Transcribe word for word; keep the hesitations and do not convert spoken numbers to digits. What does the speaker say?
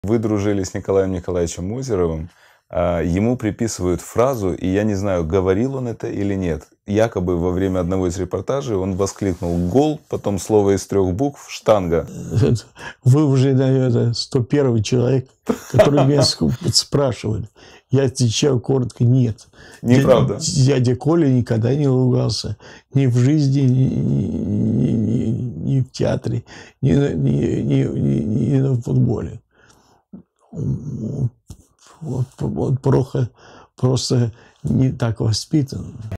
Вы дружили с Николаем Николаевичем Озеровым. Ему приписывают фразу, и я не знаю, говорил он это или нет. Якобы во время одного из репортажей он воскликнул «гол», потом слово из трех букв «штанга». Вы уже, наверное, сто первый человек, который меня спрашивает. Я отвечаю коротко «нет». Неправда. Дядя Коля никогда не ругался. Ни в жизни, ни, ни, ни, ни в театре, ни, ни, ни, ни, ни на футболе. Вот, вот просто не так воспитан.